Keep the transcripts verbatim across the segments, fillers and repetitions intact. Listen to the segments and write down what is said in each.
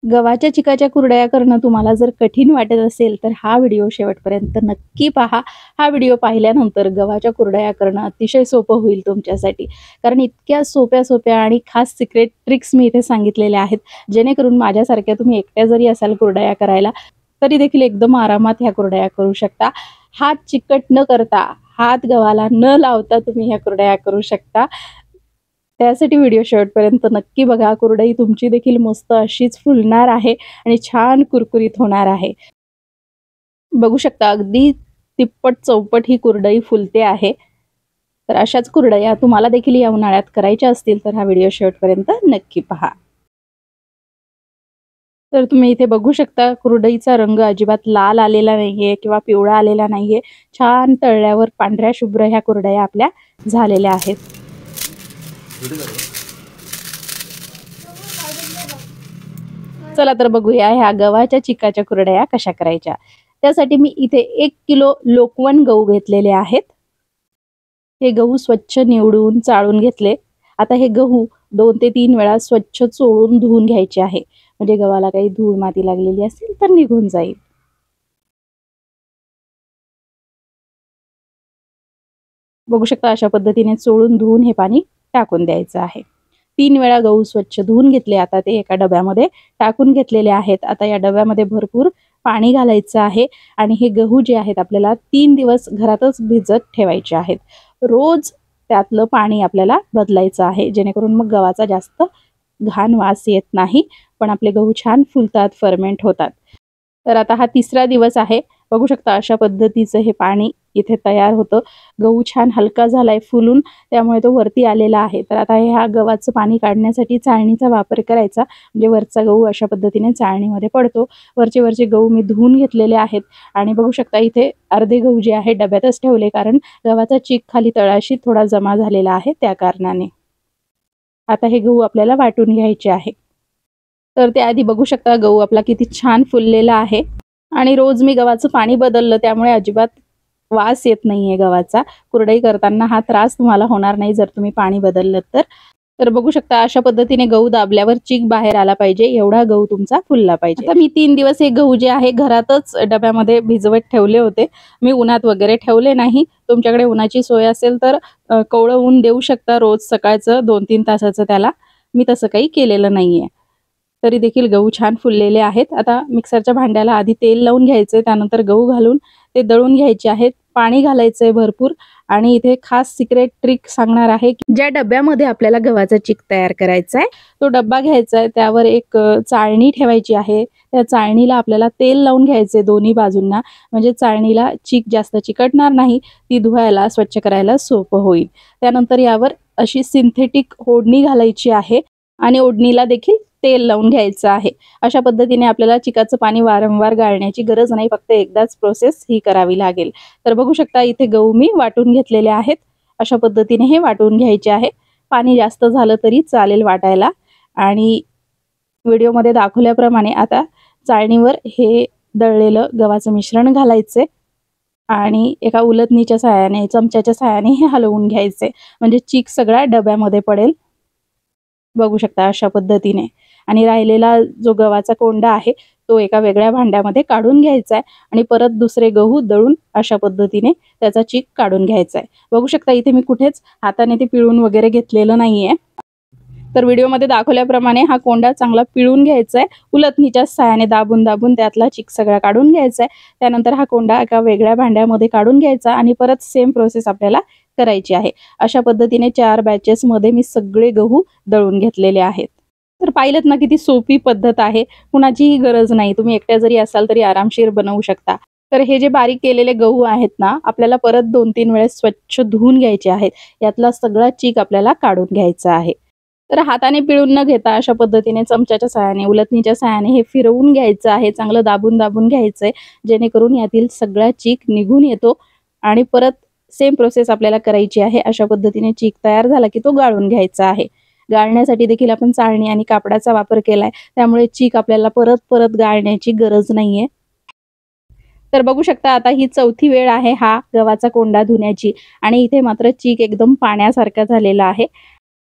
गव्हाच्या चिकाच्या कुरडया करणं तुम्हाला जर कठीण वाटत असेल तर हा व्हिडिओ शेवटपर्यंत नक्की पहा। हा व्हिडिओ पाहिल्यानंतर गव्हाच्या कुरडया करणं अतिशय सोपं होईल तुमच्यासाठी, कारण इतक्या सोप्या सोप्या आणि खास सिक्रेट ट्रिक्स मी इथे सांगितलेल्या आहेत, जेणेकरून माझ्यासारख्या तुम्ही एकट्या जरी असाल कुरडया करायला तरी देखील एकदम आरामात ह्या कुरडया करू शकता। हात चिकट न करता, हात गव्हाला न लावता तुम्ही ह्या कुरडया करू शकता। त्यासाठी व्हिडिओ शेवटपर्यंत नक्की बघा। कुरडई तुमची देखील मस्त अशीच फुलणार आहे आणि छान कुरकुरीत होणार आहे। बघू शकता अगदी तिप्पट चौपट ही कुरडई फुलते आहे। तर अशाच कुरडया तुम्हाला देखील या उन्हाळ्यात करायच्या असतील तर हा व्हिडिओ शेवटपर्यंत नक्की पहा। तर तुम्ही इथे बघू शकता कुरडईचा रंग अजिबात लाल आलेला नाहीये किंवा पिवळा आलेला नाहीये। छान तळल्यावर पांढऱ्या शुभ्र ह्या कुरडया आपल्या झालेल्या आहेत। चला तर बघूया ह्या गव्हाच्या चिकाच्या कुरडया कशा करायच्या। त्यासाठी मी इथे एक किलो लोकवन गहू घेतलेले आहेत। हे गहू स्वच्छ निवडून चाळून घेतले। आता हे गहू दोन ते तीन वेळा स्वच्छ चोळून धुवून घ्यायचे आहे, म्हणजे गव्हाला काही धूळ माती लागलेली असेल तर निघून जाईल। बघू शकता अशा पद्धतीने चोळून धुवून हे पाणी टाकून द्यायचं आहे। तीन वेळा गहू स्वच्छ धुवून घेतले। आता ते एका डब्यामध्ये टाकून घेतलेले आहेत। आता या डब्यामध्ये भरपूर पाणी घालायचं आहे आणि हे गहू जे आहेत आपल्याला तीन दिवस घरातच भिजत ठेवायचे आहेत। रोज त्यातलं पाणी आपल्याला बदलायचं आहे, जेणेकरून मग गव्हाचा जास्त घाण वास येत नाही, पण आपले गहू छान फुलतात, फर्मेंट होतात। तर आता हा तिसरा दिवस आहे। बघू शकता अशा पद्धतीचं हे पाणी इथे तयार होतं। गहू छान हलका झालाय फुलून, त्यामुळे तो वरती आलेला आहे। तर आता ह्या गव्हाचं पाणी काढण्यासाठी चाळणीचा वापर करायचा, म्हणजे वरचा गहू अशा पद्धतीने चाळणीमध्ये पडतो। वरचे वरचे गहू मी धुवून घेतलेले आहेत आणि बघू शकता इथे अर्धे गहू जे आहे डब्यातच ठेवले, कारण गव्हाचा चीक खाली तळाशी थोडा जमा झालेला आहे त्या कारणाने। आता हे गहू आपल्याला वाटून घ्यायचे आहे। तर त्याआधी बघू शकता गहू आपला किती छान फुललेला आहे आणि रोज मी गव्हाचं पाणी बदललं, त्यामुळे अजिबात वास येत नाहीये गव्हाचा। कुरडई करताना हा त्रास तुम्हाला होणार नाही जर तुम्ही पाणी बदललं तर। तर बघू शकता अशा पद्धतीने गहू दाबल्यावर चीक बाहेर आला पाहिजे, एवढा गहू तुमचा फुलला पाहिजे। आता मी तीन दिवस हे गहू जे आहे घरातच डब्यामध्ये भिजवत ठेवले होते। मी उन्हात वगैरे ठेवले नाही। तुमच्याकडे उन्हाची सोय असेल तर कोवळं ऊन देऊ शकता रोज सकाळचं दोन तीन तासाचं त्याला। मी तसं काही केलेलं नाहीये। तरी देखील गहू छान फुललेले आहेत। आता मिक्सरच्या भांड्याला आधी तेल लावून घ्यायचे, त्यानंतर गहू घालून ते दळून घ्यायचे आहेत। पाणी घालायचंय भरपूर आणि इथे खास सिक्रेट ट्रिक सांगणार आहे की ज्या डब्यामध्ये आपल्याला गव्हाचा चीक तयार करायचा आहे तो डब्बा घ्यायचा आहे, त्यावर एक चाळणी ठेवायची आहे। त्या चाळणीला आपल्याला तेल लावून घ्यायचे दोन्ही बाजूंना, म्हणजे चाळणीला चीक जास्त चिकटणार नाही, ती धुवायला स्वच्छ करायला सोपं होईल। त्यानंतर यावर अशी सिंथेटिक ओढणी घालायची आहे आणि ओढणीला देखील तेल लावून घ्यायचं आहे। अशा पद्धतीने आपल्याला चिकाचं पाणी वारंवार गाळण्याची गरज नाही, फक्त एकदाच प्रोसेस ही करावी लागेल। तर बघू शकता इथे गहू मी वाटून घेतलेले आहेत। अशा पद्धतीने हे वाटून घ्यायचे आहे। पाणी जास्त झालं तरी चालेल वाटायला। आणि व्हिडिओमध्ये दाखवल्याप्रमाणे आता चाळणीवर हे दळलेलं गव्हाचं मिश्रण घालायचे आणि एका उलथणीच्या सहाय्याने, चमच्याच्या सहाय्याने हे हलवून घ्यायचे, म्हणजे चीक सगळा डब्यामध्ये पडेल। बघू शकता अशा पद्धतीने। आणि राहिलेला जो गव्हाचा कोंडा आहे तो एका वेगळ्या भांड्यामध्ये काढून घ्यायचा आहे आणि परत दुसरे गहू दळून अशा पद्धतीने त्याचा चीक काढून घ्यायचा आहे। बघू शकता इथे मी कुठेच हाताने ते पिळून वगैरे घेतलेलं नाहीये। तर व्हिडिओमध्ये दाखवल्याप्रमाणे हा कोंडा चांगला पिळून घ्यायचा आहे। उलथणीच्या सहाय्याने दाबून दाबून त्यातला चीक सगळा काढून घ्यायचा आहे। त्यानंतर हा कोंडा एका वेगळ्या भांड्यामध्ये काढून घ्यायचा आणि परत सेम प्रोसेस आपल्याला करायची आहे। अशा पद्धतीने चार बॅचेस मध्ये मी सगळे गहू दळून घेतलेले आहेत। तर पाहिलत ना किती सोपी पद्धत आहे, कुणाचीही गरज नाही, तुम्ही एकट्या जरी असाल तरी आरामशीर बनवू शकता। तर हे जे बारीक केलेले गहू आहेत ना, आपल्याला परत दोन तीन वेळेस स्वच्छ धुवून घ्यायचे आहेत। यातला सगळा चीक आपल्याला काढून घ्यायचा आहे। तर हाताने पिळून न घेता अशा पद्धतीने चमच्याच्या सहाय्याने, उलथणीच्या सहाय्याने हे फिरवून घ्यायचं आहे, चांगलं दाबून दाबून घ्यायचंय, जेणेकरून यातील सगळा चीक निघून येतो आणि परत सेम प्रोसेस आपल्याला करायची आहे। अशा पद्धतीने चीक तयार झाला की तो गाळून घ्यायचा आहे। गाळण्यासाठी देखील आपण चाळणी आणि कापडाचा वापर केलाय, त्यामुळे चीक आपल्याला परत परत गाळण्याची गरज नाहीये। तर बघू शकता आता ही चौथी वेळ आहे हा गव्हाचा कोंडा धुण्याची आणि इथे मात्र चीक एकदम पाण्यासारखा झालेला आहे।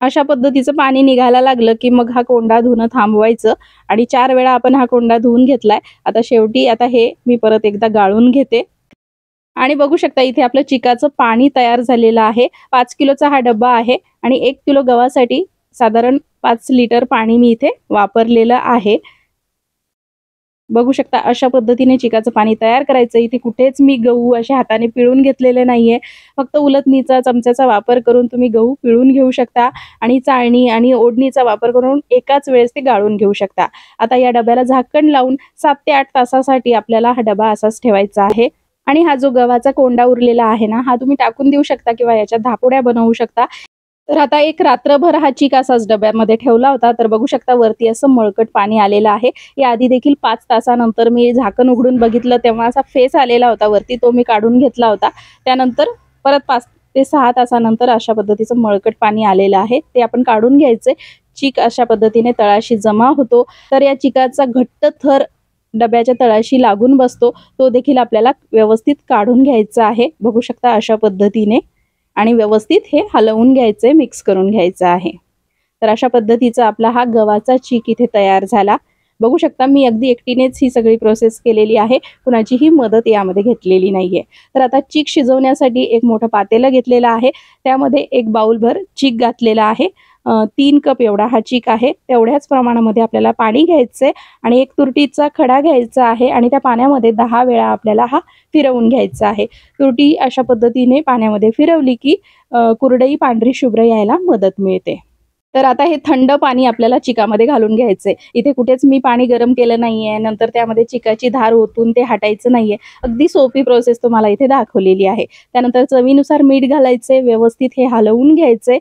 अशा पद्धतीचं पाणी निघायला लागलं की मग हा कोंडा धुणं थांबवायचं आणि चार वेळा आपण हा कोंडा धुवून घेतलाय. आता शेवटी आता हे मी परत एकदा गाळून घेते आणि बघू शकता इथे आपलं चिकाचं पाणी तयार झालेलं आहे. पाच किलोचा हा डब्बा आहे आणि एक किलो गव्हासाठी साधारण पाच लिटर पाणी मी इथे वापरलेलं आहे. बघू शकता अशा पद्धतीने चिकाचं पाणी तयार करायचं. इथे कुठेच मी गहू अशा हाताने पिळून घेतलेले नाहीये. फक्त उलथणीचा चमच्याचा वापर करून तुम्ही गहू पिळून घेऊ शकता आणि चाळणी आणि ओढणीचा वापर करून एकाच वेळेस ते गाळून घेऊ शकता. आता या डब्याला झाकण लावून सात ते आठ तासासाठी आपल्याला हा डबा असाच ठेवायचा आहे. आणि हा जो गव्हाचा कोंडा उरलेला आहे ना, हा तुम्ही टाकून देऊ शकता किंवा याच्या धापोड्या बनवू शकता. तर आता एक रात्रभर हा चीक असाच डब्यामध्ये ठेवला होता. तर बघू शकता वरती असं मळकट पाणी आलेलं आहे. या आधी देखील पाच तासानंतर मी झाकण उघडून बघितलं तेव्हा असा फेस आलेला होता वरती, तो मी काढून घेतला होता. त्यानंतर परत पाच ते सहा तासानंतर अशा पद्धतीचं मळकट पाणी आलेलं आहे, ते आपण काढून घ्यायचे. चीक अशा पद्धतीने तळाशी जमा होतो. तर या चिकाचा घट्ट थर डब्याच्या तळाशी लागून बसतो, तो देखील आपल्याला व्यवस्थित काढून घ्यायचा आहे. बघू शकता अशा पद्धतीने आणि व्यवस्थित हे हलवून घ्यायचे, मिक्स करून घ्यायचं आहे. तर अशा पद्धतीचा आपला हा गव्हाचा चीक इथे तयार झाला. बघू शकता मी अगदी एकटीनेच ही सगळी प्रोसेस केलेली आहे, कुणाचीही मदत यामध्ये घेतलेली नाहीये. तर आता चीक शिजवण्यासाठी एक मोठं पातेलं घेतलेलं आहे, त्यामध्ये एक बाउलभर चीक घातलेला आहे. तीन कप एवढा हा चीक आहे. तेवढ्याच प्रमाणामध्ये आपल्याला पाणी घ्यायचंय आणि एक तुरटीचा खडा घ्यायचा आहे आणि त्या पाण्यामध्ये दहा वेळा आपल्याला हा फिरवून घ्यायचा आहे. तुरटी अशा पद्धतीने पाण्यामध्ये फिरवली की कुरडई पांढरी शुभ्र यायला मदत मिळते. तर आता हे थंड पाणी आपल्याला चिकामध्ये घालून घ्यायचंय. इथे कुठेच मी पाणी गरम केलं नाहीये, नंतर त्यामध्ये चिकाची धार ओतून ते हटायचं नाहीये. अगदी सोपी प्रोसेस तुम्हाला इथे दाखवलेली आहे. त्यानंतर चवीनुसार मीठ घालायचे, व्यवस्थित हे हलवून घ्यायचे.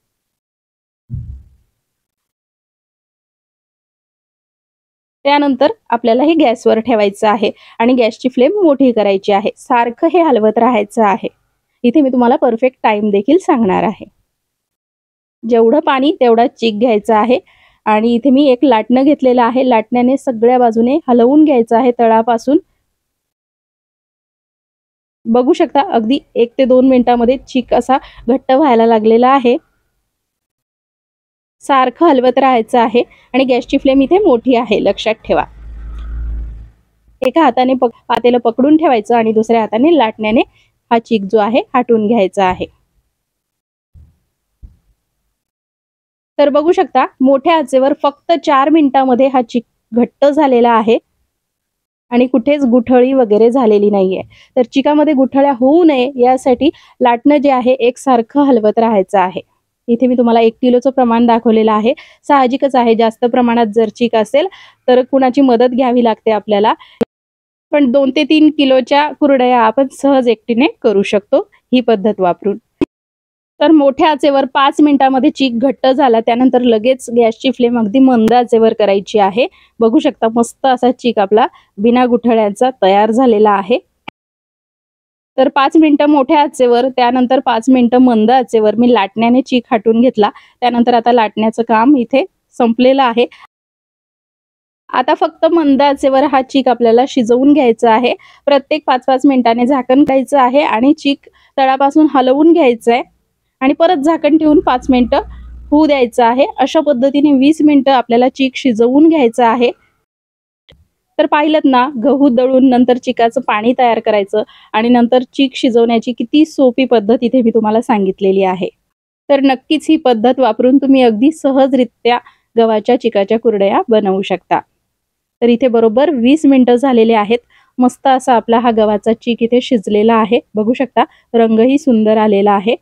त्यानंतर आपल्याला हे गॅसवर ठेवायचं आहे आणि गॅसची फ्लेम मोठी करायची आहे. सारखं हे हलवत राहायचं आहे. इथे मी तुम्हाला परफेक्ट टाइम देखील सांगणार आहे. जेवढं पाणी तेवढा चीक घ्यायचा आहे आणि इथे मी एक लाटणं घेतलेलं आहे. लाटण्याने सगळ्या बाजूने हलवून घ्यायचं आहे तळापासून. बघू शकता अगदी एक ते दोन मिनिटांमध्ये चीक असा घट्ट व्हायला लागलेला आहे. सारखं हलवत राहायचं आहे आणि गॅसची फ्लेम इथे मोठी आहे, लक्षात ठेवा. एका हाताने पक पातेलं पकडून ठेवायचं आणि दुसऱ्या हाताने लाटण्याने हा चीक जो आहे हटवून घ्यायचा आहे. तर बघू शकता मोठ्या आचेवर फक्त चार मिनिटांमध्ये हा चीक घट्ट झालेला आहे आणि कुठेच गुठळी वगैरे झालेली नाहीये. तर चिकामध्ये गुठळ्या होऊ नये यासाठी लाटणं जे आहे एकसारखं हलवत राहायचं आहे. इथे मी तुम्हाला एक किलोचं प्रमाण दाखवलेलं आहे. साहजिकच आहे जास्त प्रमाणात जर चीक असेल तर कुणाची मदत घ्यावी लागते आपल्याला. पण दोन ते तीन किलोच्या कुरडया आपण सहज एकटीने करू शकतो ही पद्धत वापरून. तर मोठ्या आचेवर पाच मिनिटांमध्ये चीक घट्ट झाला. त्यानंतर लगेच गॅसची फ्लेम अगदी मंद आचेवर करायची आहे. बघू शकता मस्त असा चीक आपला बिना गुठळ्यांचा तयार झालेला आहे. तर पाच मिनिटं मोठ्या आचेवर, त्यानंतर पाच मिनिटं मंद आचेवर मी लाटण्याने चीक हटवून घेतला. त्यानंतर आता लाटण्याचं काम इथे संपलेलं आहे. आता फक्त मंद आचेवर हा चीक आपल्याला शिजवून घ्यायचा आहे. प्रत्येक पाच पाच मिनिटांनी झाकण काढायचं आहे आणि चीक तळापासून हलवून घ्यायचं आहे आणि परत झाकण ठेवून पाच मिनिटं होऊ द्यायचं आहे. अशा पद्धतीने वीस मिनिटं आपल्याला चीक शिजवून घ्यायचं आहे. तर पाहिलं ना, गहू दळून नंतर चिकाचं पाणी तयार करायचं आणि नंतर चीक शिजवण्याची किती सोपी पद्धत इथे मी तुम्हाला सांगितलेली आहे. तर नक्कीच ही पद्धत वापरून तुम्ही अगदी सहजरित्या गव्हाच्या चिकाच्या कुरडया बनवू शकता. तर इथे बरोबर वीस मिनिटं झालेले आहेत. मस्त असा आपला हा गव्हाचा चीक इथे शिजलेला आहे. बघू शकता रंगही सुंदर आलेला आहे.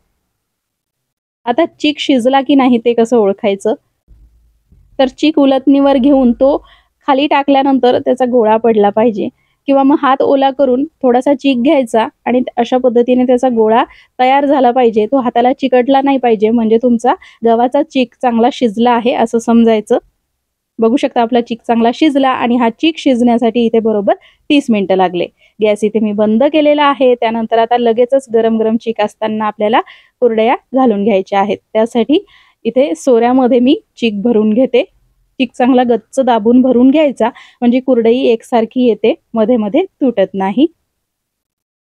आता चीक शिजला की नाही ते कसं ओळखायचं? तर चीक उलटणीवर घेऊन तो खाली टाकल्यानंतर त्याचा गोळा पडला पाहिजे किंवा मग हात ओला करून थोडासा चीक घ्यायचा आणि अशा पद्धतीने त्याचा गोळा तयार झाला पाहिजे. तो हाताला चिकटला नाही पाहिजे, म्हणजे तुमचा गव्हाचा चीक चांगला शिजला आहे असं समजायचं. बघू शकता आपला चीक चांगला शिजला आणि हा चीक शिजण्यासाठी इथे बरोबर तीस मिनिटं लागले. गॅस इथे मी बंद केलेला आहे. त्यानंतर आता लगेचच गरम गरम चीक असताना आपल्याला कुरडया घालून घ्यायच्या आहेत. त्यासाठी इथे सोऱ्यामध्ये मी चीक भरून घेते. चीक चांगला गच्च दाबून भरून घ्यायचा, म्हणजे कुरडई एकसारखी येते, मध्ये मध्ये तुटत नाही.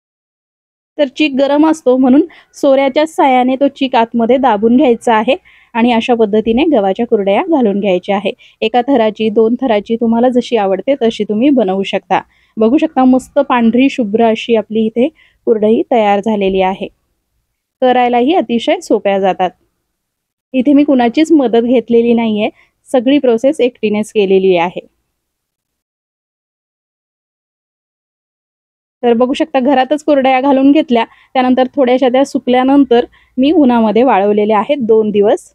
तर चीक गरम असतो म्हणून सोऱ्याच्या साहाय्याने तो चीक आतमध्ये दाबून घ्यायचा आहे आणि अशा पद्धतीने गव्हाच्या कुरडया घालून घ्यायच्या आहे। एका थराची, दोन थराची, तुम्हाला जशी आवडते तशी तुम्ही बनवू शकता। बघू शकता मस्त पांढरी शुभ्र अशी आपली इथे कुरडई तयार झालेली आहे। करायलाही अतिशय सोप्या जातात। इथे मी कुणाचीच मदत घेतलेली नाहीये, सगळी प्रोसेस एकटीनेच केलेली आहे। तर बघू शकता घरातच कुरडया घालून घेतल्या, त्यानंतर थोड्याशा त्या सुकल्यानंतर मी उन्हामध्ये वाळवलेल्या आहेत दोन दिवस।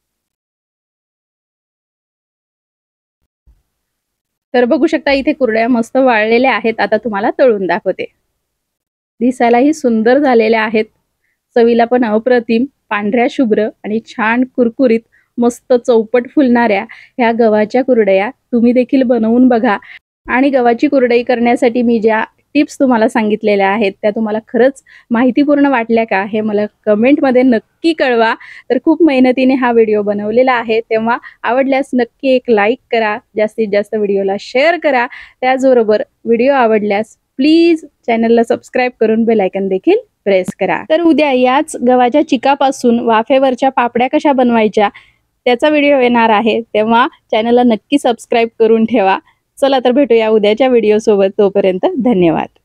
तर बघू शकता इथे कुरडया मस्त वाळलेल्या आहेत। आता तुम्हाला तळून दाखवते। दिसायलाही सुंदर झालेल्या आहेत, चवीला पण अप्रतिम पांढऱ्या शुभ्र आणि छान कुरकुरीत मस्त चौपट फुलणाऱ्या ह्या गव्हाच्या कुरडया तुम्ही देखील बनवून बघा। आणि गव्हाची कुरडई करण्यासाठी मी ज्या टिप्स तुम्हाला सांगितलेल्या आहेत त्या तुम्हाला खरंच माहितीपूर्ण वाटल्या का हे मला कमेंटमध्ये नक्की कळवा। तर खूप मेहनतीने हा व्हिडिओ बनवलेला आहे, तेव्हा आवडल्यास नक्की एक लाईक करा, जास्तीत जास्त व्हिडिओला शेअर करा। त्याचबरोबर व्हिडिओ आवडल्यास प्लीज चॅनलला सबस्क्राईब करून बेल आयकॉन देखील प्रेस करा। तर उद्या याच गव्हाच्या चिकापासून वाफेवरच्या पापड्या कशा बनवायच्या त्याचा व्हिडिओ येणार आहे, तेव्हा चॅनलला नक्की सबस्क्राईब करून ठेवा। चला तर भेटूया उद्याच्या व्हिडिओ सोबत, तोपर्यंत धन्यवाद।